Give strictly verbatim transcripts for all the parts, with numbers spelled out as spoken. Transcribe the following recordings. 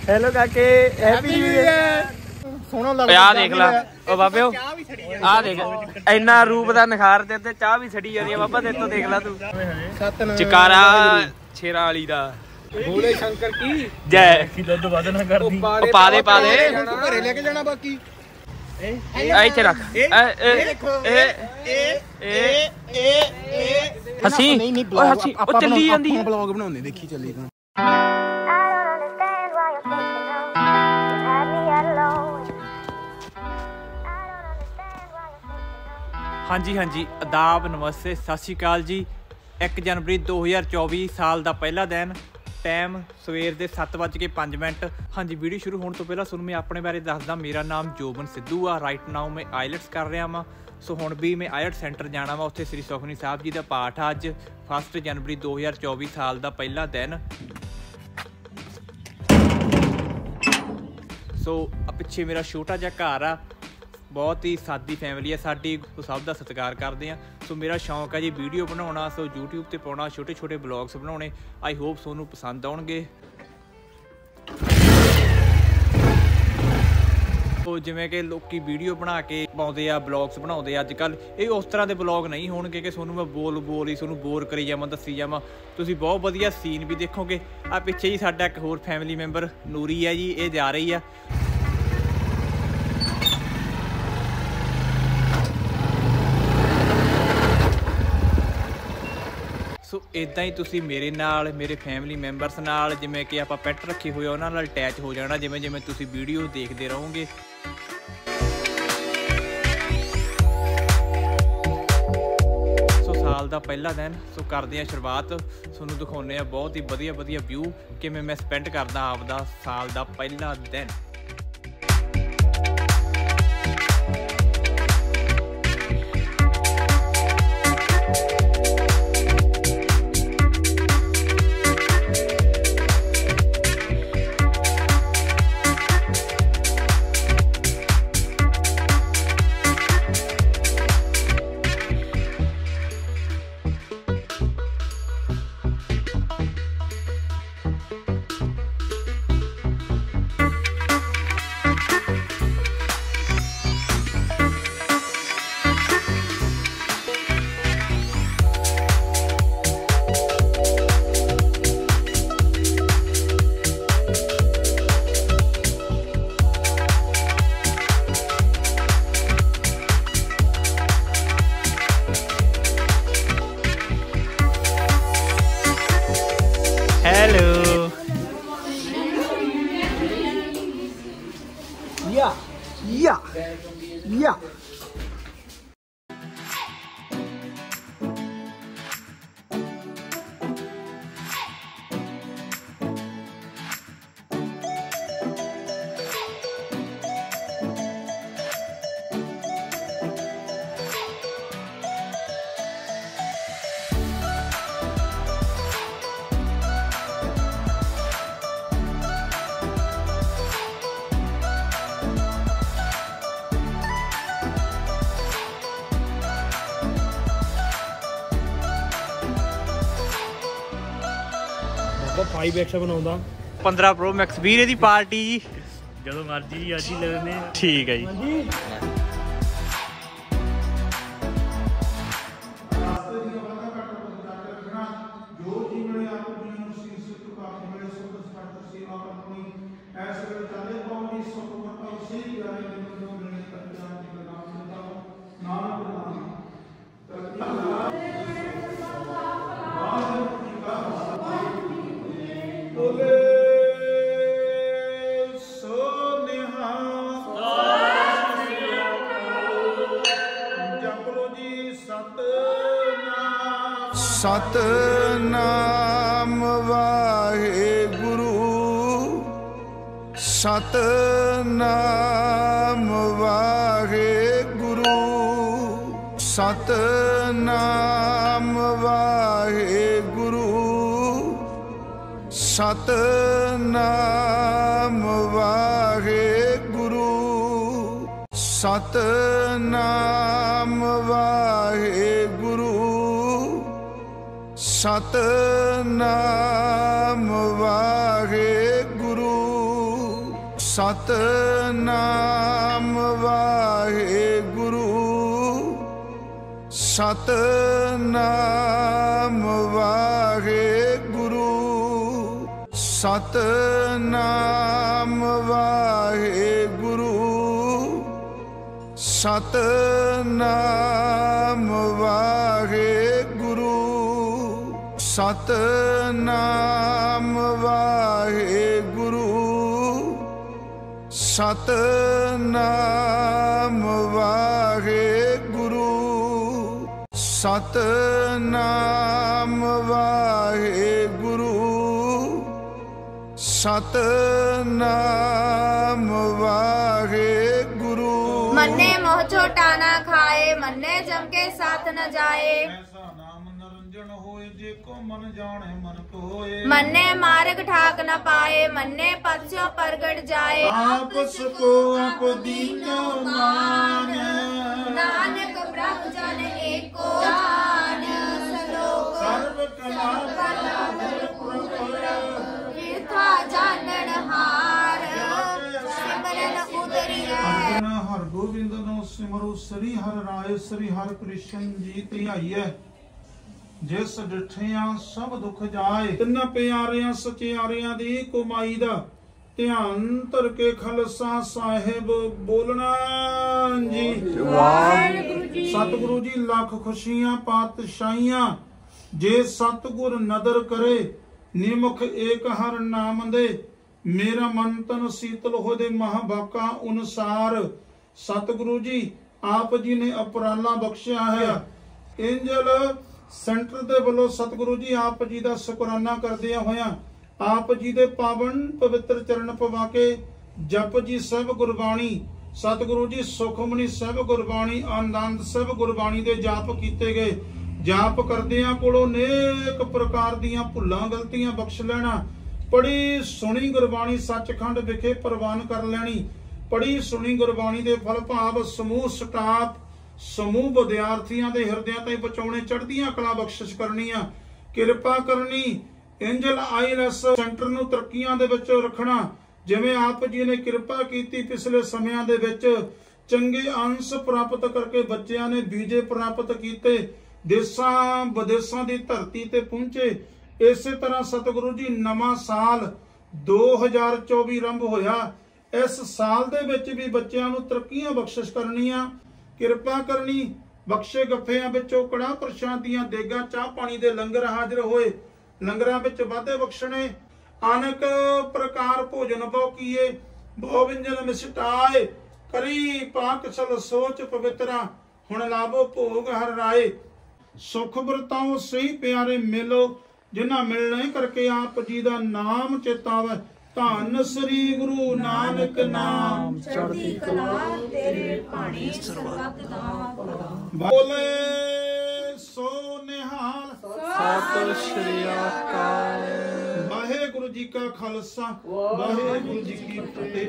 Hello काके happy new year. सोना लग आ देख ला ओ बाबे आ देख इन्ना रूप दा निखार ते ते चाह भी छड़ी जांदी बाबा ते तो देख ला तू चकारा छेरा वाली दा भोले शंकर की जय की दुध वध ना कर दी ओ पा दे पा दे घरे लेके जाना बाकी ए इथे रख ए ए ए ए ए हसी ओ हसी ओ चली जांदी है ब्लॉग बनाउने देखी चली तू हाँ जी हाँ जी आदाब नमस्ते सत श्री अकाल जी। एक जनवरी दो हज़ार चौबी साल का पहला दिन टाइम सवेर के सत्त बज के पाँच मिनट। हाँ जी वीडियो शुरू होने तो पहला सुन मैं अपने बारे दसदा। मेरा नाम जोबन सिद्धू आ। राइट नाउ मैं आईलैट्स कर रहा वा। सो हुण भी मैं आईलैट्स सेंटर जाना वा। उत्थे श्री सुखमनी साहब जी का पाठ आ। अज फस्ट जनवरी दो हज़ार चौबी साल का पहला दिन। सो पिछे मेरा छोटा जिहा घर आ। बहुत ही सादी फैमिली है साडी। सब का सत्कार करते हैं। सो मेरा शौक है जी वीडियो बनाना। सो यूट्यूब पर पाना छोटे छोटे ब्लॉग्स बनाने। आई होप सोनू पसंद आउणगे। तो जिमें कि लोग वीडियो बना के पाते आ ब्लॉग्स बनाते अजकल ये उस तरह के ब्लॉग नहीं होणगे कि सोनू मैं बोल बोल ही सोनू बोर करी जावां दसी जावां। तुसीं बहुत वधिया सीन भी देखोगे। आ पिछे ही साडा एक होर फैमिली मैंबर नूरी है जी ये जा रही है। सो इदा ही तुसी मेरे नाल मेरे फैमिली मैंबरस नाल जिमें कि आपां पैट रखे हुए उन्हां नाल अटैच हो जाना जिमें जिमें तुसी वीडियो देखते रहोगे। सो साल का पहला दिन। सो करते हैं शुरुआत। तुहानूं दिखाउने आ बहुत ही वधिया वधिया व्यू किवें मैं स्पेंड करदा आपदा साल का पहला दिन। Hello. Yeah. Yeah. Yeah. Five X बनाਉਂਦਾ पंद्रह प्रो मैक्स ਵੀਰੇ ਦੀ ਪਾਰਟੀ ਜੀ ਜਦੋਂ ਮਰਜੀ ਅੱਜ ਹੀ ਲੈ ਲੈਣੇ। ਠੀਕ ਹੈ ਜੀ। सतनाम वाहेगुरु सतनाम वाहेगुरु सतनाम वाहेगुरु सतनाम वाहेगुरु सतनाम वाहेगुरु सतनाम वाहेगुरु ਸਤਨਾਮ ਵਾਹਿਗੁਰੂ ਸਤਨਾਮ ਵਾਹਿਗੁਰੂ ਸਤਨਾਮ ਵਾਹਿਗੁਰੂ ਸਤਨਾਮ ਵਾਹਿਗੁਰੂ ਸਤਨਾਮ ਵਾਹਿਗੁਰੂ ਸਤਨਾਮ ਵਾਹਿਗੁਰੂ ਸਤਨਾਮ ਵਾਹਿਗੁਰੂ ਸਤਨਾਮ ਵਾਹਿਗੁਰੂ मन्ने मोह छोटा न खाए मन्ने जम के साथ न जाए मन्ने मार्ग ठाक न पाए मन्ने पक्षों परगट जाए आपस को आप दीनो मान नानक ब्रह्म जन एको जान सलोक सर्व कला तीर्था जानन हार सिमरन उदरिया हर गोविंद नो सिमरो श्री हर राय श्री हर कृष्ण जी ਧਿਆਈਐ ਜਿਸ ਡਿਠਿਆ ਸਭ ਦੁੱਖ ਜਾਏ ਤਿੰਨਾਂ ਪਿਆਰਿਆਂ ਸਚਿਆਰਿਆਂ ਦੀ ਕਮਾਈ ਦਾ ਧਿਆਨ ਧਰ ਕੇ ਖਾਲਸਾ ਸਾਹਿਬ ਬੋਲਣਾ ਜੀ ਵਾਹਿਗੁਰੂ ਜੀ ਸਤਿਗੁਰੂ ਜੀ ਲੱਖ ਖੁਸ਼ੀਆਂ ਪਾਤਸ਼ਾਹੀਆਂ ਜੇ ਸਤਿਗੁਰ ਨਦਰ ਕਰੇ ਨਿਮਖ ਏਕ ਹਰ ਨਾਮ ਦੇ ਮੇਰਾ ਮਨ ਤਨ ਸੀਤਲ ਹੋ ਦੇ ਮਹਾਭਾਕਾ ਅਨੁਸਾਰ ਸਤਿਗੁਰੂ ਜੀ ਆਪ ਜੀ ਨੇ ਅਪਰਾਲਾ ਬਖਸ਼ਿਆ ਹੈ ਇੰਜਲ ਸੈਂਟਰ ਦੇ ਵੱਲੋਂ ਸਤਿਗੁਰੂ ਜੀ ਆਪ ਜੀ ਦਾ ਸ਼ੁਕਰਾਨਾ ਕਰਦਿਆਂ ਹੋਇਆਂ ਆਪ ਜੀ ਦੇ ਪਾਵਨ ਪਵਿੱਤਰ ਚਰਨ ਪਵਾ ਕੇ ਜਪ ਜੀ ਸਾਹਿਬ ਗੁਰਬਾਣੀ ਸਤਿਗੁਰੂ ਜੀ ਸੁਖਮਨੀ ਸਾਹਿਬ ਗੁਰਬਾਣੀ ਆਨੰਦ ਸਾਹਿਬ ਗੁਰਬਾਣੀ ਦੇ ਜਾਪ ਕੀਤੇ ਗਏ ਜਾਪ ਕਰਦਿਆਂ ਕੋਲੋਂ ਨੇਕ ਪ੍ਰਕਾਰ ਦੀਆਂ ਭੁੱਲਾਂ ਗਲਤੀਆਂ ਬਖਸ਼ ਲੈਣਾ ਪੜੀ ਸੁਣੀ ਗੁਰਬਾਣੀ ਸੱਚਖੰਡ ਵਿਖੇ ਪ੍ਰਵਾਨ ਕਰ ਲੈਣੀ ਪੜੀ ਸੁਣੀ ਗੁਰਬਾਣੀ ਦੇ ਫਲ ਭਾਵ ਸਮੂਹ ਸਟਾਫ ਸਮੂਹ ਵਿਦਿਆਰਥੀਆਂ ਦੇ ਹਿਰਦਿਆਂ ਤੇ ਬਚਾਉਣੇ ਚੜ੍ਹਦੀਆਂ ਕਲਾ ਬਖਸ਼ਿਸ਼ ਕਰਨੀਆਂ ਕਿਰਪਾ ਕਰਨੀ ਐਂਜਲ ਆਈਲੈਸ ਸੈਂਟਰ ਨੂੰ ਤਰੱਕੀਆਂ ਦੇ ਵਿੱਚ ਰੱਖਣਾ ਜਿਵੇਂ ਆਪ ਜੀ ਨੇ ਕਿਰਪਾ ਕੀਤੀ ਪਿਛਲੇ ਸਮਿਆਂ ਦੇ ਵਿੱਚ ਚੰਗੇ ਅੰਸ਼ ਪ੍ਰਾਪਤ ਕਰਕੇ ਬੱਚਿਆਂ ਨੇ ਵੀਜ਼ੇ ਪ੍ਰਾਪਤ ਕੀਤੇ ਦੇਸ਼ਾਂ ਵਿਦੇਸ਼ਾਂ ਦੀ ਧਰਤੀ ਤੇ ਪਹੁੰਚੇ ਇਸੇ ਤਰ੍ਹਾਂ ਸਤਿਗੁਰੂ ਜੀ ਨਵਾਂ ਸਾਲ ਦੋ ਹਜ਼ਾਰ ਚੌਵੀ ਆਰੰਭ ਹੋਇਆ ਇਸ ਸਾਲ ਦੇ ਵਿੱਚ ਵੀ ਬੱਚਿਆਂ ਨੂੰ ਤਰੱਕੀਆਂ ਬਖਸ਼ਿਸ਼ ਕਰਨੀਆਂ ਕਿਰਪਾ ਕਰਨੀ ਬਖਸ਼ੇ ਗੱਫਿਆਂ ਵਿੱਚੋਂ ਕੜਾਹ ਪ੍ਰਸ਼ਾਦੀਆਂ ਦੇਗਾ ਚਾਹ ਪਾਣੀ ਦੇ ਲੰਗਰ ਹਾਜ਼ਰ ਹੋਏ ਲੰਗਰਾਂ ਵਿੱਚ ਵਾਧੇ ਬਖਸ਼ਣੇ ਅਨੇਕ ਪ੍ਰਕਾਰ ਭੋਜਨ ਬਹੁ ਕੀਏ ਬਹੁ ਵਿੰਜਨ ਮਿਸ਼ਟਾਏ ਕਰੀ ਪਾਕ ਛਲ ਸੋਚ ਪਵਿੱਤਰਾ ਹੁਣ ਲਾਭੋ ਭੋਗ ਹਰ ਰਾਏ ਸੁਖ ਵਰਤਾਓ ਸਹੀ ਪਿਆਰੇ ਮਿਲੋ ਜਿਨ੍ਹਾਂ ਮਿਲਣੇ ਕਰਕੇ ਆਪ ਜੀ ਦਾ ਨਾਮ ਚੇਤਾਵੇ ਧੰਨ ਸ੍ਰੀ ਗੁਰੂ ਨਾਨਕ ਨਾਮ चढ़ती कला तेरे पानी सरबत दा ਬੋਲੇ ਸੋ ਨਿਹਾਲ ਸਤਿ ਸ਼੍ਰੀ ਅਕਾਲ ਵਾਹਿਗੁਰੂ ਜੀ ਕਾ ਖਾਲਸਾ ਵਾਹਿਗੁਰੂ ਜੀ ਕੀ ਫਤਿਹ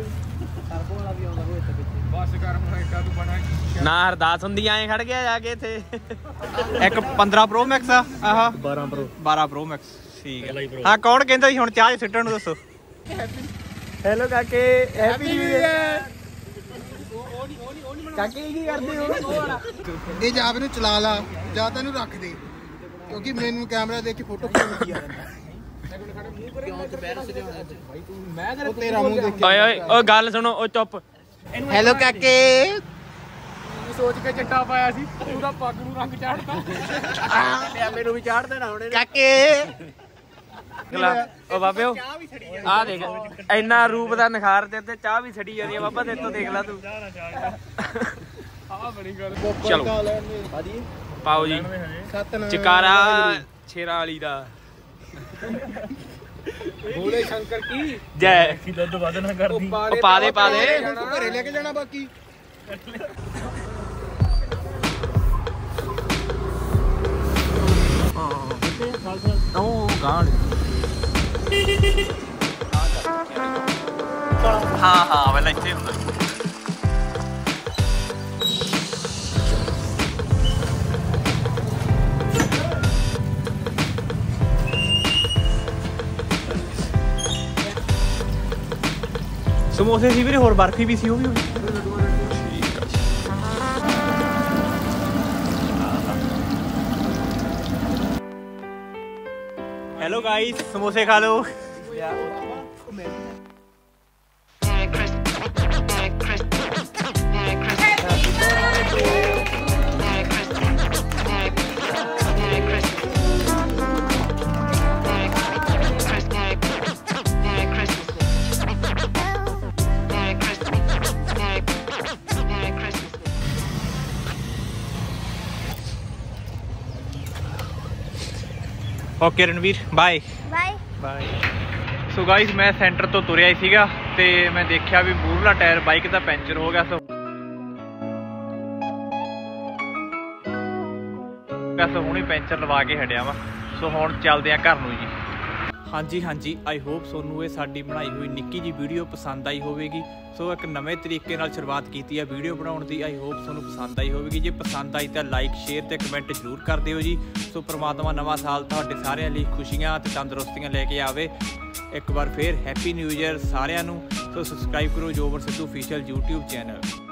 ਨਾ ਅਰਦਾਸ ਹੁੰਦੀ ਐ ਖੜ ਗਿਆ ਜਾ ਕੇ ਇੱਥੇ ਇੱਕ ਪੰਦਰਾਂ ਪ੍ਰੋ ਮੈਕਸ ਆ ਆਹ ਬਾਰਾਂ ਪ੍ਰੋ ਬਾਰਾਂ ਪ੍ਰੋ ਮੈਕਸ ਠੀਕ ਹੈ ਹਾਂ ਕੌਣ ਕਹਿੰਦਾ ਸੀ ਹੁਣ ਚਾਹ ਸਿੱਟਣ ਨੂੰ ਦੱਸੋ ਹੈਲੋ ਕਾਕੇ ਹੈਪੀ ਨਿਊ ਇਅਰ ਕਾਕੇ ਕੀ ਕਰਦੇ ਹੋ ਇਹ ਜਾਂ ਇਹਨੂੰ ਚਲਾ ਲਾ ਜਾਂ ਤਾਂ ਇਹਨੂੰ ਰੱਖ ਦੇ ਕਿਉਂਕਿ ਮੈਨੂੰ ਕੈਮਰਾ ਦੇਖ ਕੇ ਫੋਟੋ ਖਿੱਚੀ ਆ ਜਾਂਦਾ ਤੇਰਾ ਮੂੰਹ ਦੇਖ ਓਏ ਓਏ ਓ ਗੱਲ ਸੁਣੋ ਓ ਚੁੱਪ ਹੈਲੋ ਕਾਕੇ ਸੋਚ ਕੇ ਚਿੱਟਾ ਪਾਇਆ ਸੀ ਉਹਦਾ ਪੱਗ ਨੂੰ ਰੰਗ ਚਾੜਤਾ ਮੈਨੂੰ ਵੀ ਚਾੜ ਦੇਣਾ ਹੁਣ ਕਾਕੇ ਓ ਬਾਬਿਓ ਆ ਦੇਖ ਇੰਨਾ ਰੂਪ ਦਾ ਨਿਖਾਰ ਤੇ ਤੇ ਚਾਹ ਵੀ ਛੜੀ ਜਾਂਦੀ ਆ ਬਾਬਾ ਤੇ ਤੋਂ ਦੇਖ ਲੈ ਤੂੰ ਆ ਬੜੀ ਗੱਲ ਚਲੋ ਪਾਓ ਜੀ ਚਕਾਰਾ ਛੇਰਾ ਵਾਲੀ ਦਾ ਭੋਲੇ ਸ਼ੰਕਰ ਕੀ ਜੈ ਕੀ ਦੁੱਧ ਵੱਧ ਨਾ ਕਰਦੀ ਉਹ ਪਾ ਦੇ ਪਾ ਦੇ ਘਰੇ ਲੈ ਕੇ ਜਾਣਾ ਬਾਕੀ ਉਹ ਗਾਣ ਹਾਂ ਹਾਂ ਪਹਿਲਾਂ ਇੱਥੇ ਹੁੰਦਾ ਸਮੋਸੇ ਸੀ ਵੀਰੇ, ਹੋਰ ਬਰਫੀ ਵੀ ਸੀ, ਉਹ ਵੀ ਹੈਲੋ ਗਾਈਸ, ਸਮੋਸੇ ਖਾ ਲਓ। Okay Ranveer, bye bye bye. So guys, ਮੈਂ ਸੈਂਟਰ ਤੋਂ ਤੁਰਿਆ ਹੀ ਸੀਗਾ ਤੇ ਮੈਂ ਦੇਖਿਆ ਵੀ ਮੂਹਰਲਾ ਟਾਇਰ ਬਾਈਕ ਦਾ ਪੈਂਚਰ ਹੋ ਗਿਆ। ਸੋ ਸੋ ਹੁਣੇ ਪੈਂਚਰ ਲਵਾ ਕੇ ਹਟਿਆ ਵਾ। ਸੋ ਹੁਣ ਚੱਲਦੇ ਆ ਘਰ ਨੂੰ ਜੀ। ਹਾਂਜੀ ਹਾਂਜੀ, ਆਈ ਹੋਪ ਤੁਹਾਨੂੰ ਇਹ ਸਾਡੀ ਬਣਾਈ ਹੋਈ ਨਿੱਕੀ ਜੀ ਵੀਡੀਓ ਪਸੰਦ ਆਈ ਹੋਵੇਗੀ। ਸੋ ਇੱਕ ਨਵੇਂ ਤਰੀਕੇ ਨਾਲ ਸ਼ੁਰੂਆਤ ਕੀਤੀ ਹੈ ਵੀਡੀਓ ਬਣਾਉਣ ਦੀ। ਆਈ ਹੋਪ ਤੁਹਾਨੂੰ ਪਸੰਦ ਆਈ ਹੋਵੇਗੀ। ਜੇ ਪਸੰਦ ਆਈ ਤਾਂ ਲਾਈਕ, ਸ਼ੇਅਰ ਤੇ ਕਮੈਂਟ ਜ਼ਰੂਰ ਕਰ ਦਿਓ ਜੀ। ਸੋ ਪ੍ਰਮਾਤਮਾ ਨਵਾਂ ਸਾਲ ਤੁਹਾਡੇ ਸਾਰਿਆਂ ਲਈ ਖੁਸ਼ੀਆਂ ਤੇ ਤੰਦਰੁਸਤੀਆਂ ਲੈ ਕੇ ਆਵੇ। ਇੱਕ ਵਾਰ ਫੇਰ ਹੈਪੀ ਨਿਊ ਈਅਰ ਸਾਰਿਆਂ ਨੂੰ। ਸੋ ਸਬਸਕ੍ਰਾਈਬ ਕਰੋ Joban Sidhu official YouTube channel.